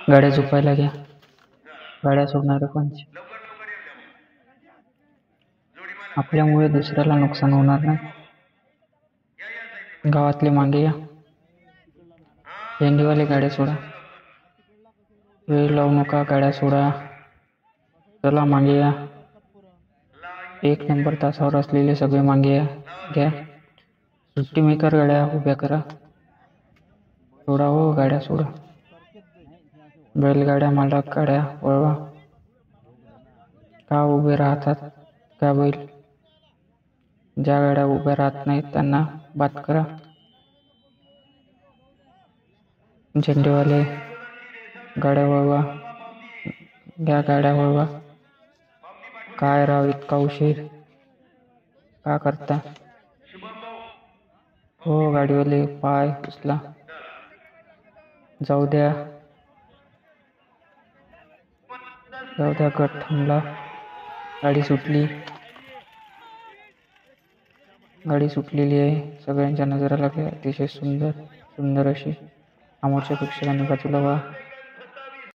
गाड्या झोपायला घ्या. गाड्या सोडणारे पंच. आपल्यामुळे दुसऱ्याला नुकसान होणार नाही. गावातले मागे या. झेंडेवाले गाड्या सोडा. वेळ लावू नका, गाड्या सोडा. चला मागे या. 1 नंबर तासावर असलेले सगळे मागे या. घ्या. सुट्टी मेकर गाड्या उभ्या करा. सोडा हो, गाड्या सोडा. बैलगाड्या मालक गाड्या वळवा. का उभे राहतात का बैल? ज्या गाड्या उभ्या राहत नाहीत त्यांना बाद करा. झेंडेवाले गाड्या वळवा. घ्या, गाड्या वळवा. काय राव, इतका उशीर का करता? हो गाडीवाले, पाय उचला. जाऊ द्या. गट थांबला. गाडी सुटलेली आहे. सगळ्यांच्या नजरा लागल्या. अतिशय सुंदर अशी. समोरच्या प्रेक्षकांनी बाजूला व्हा.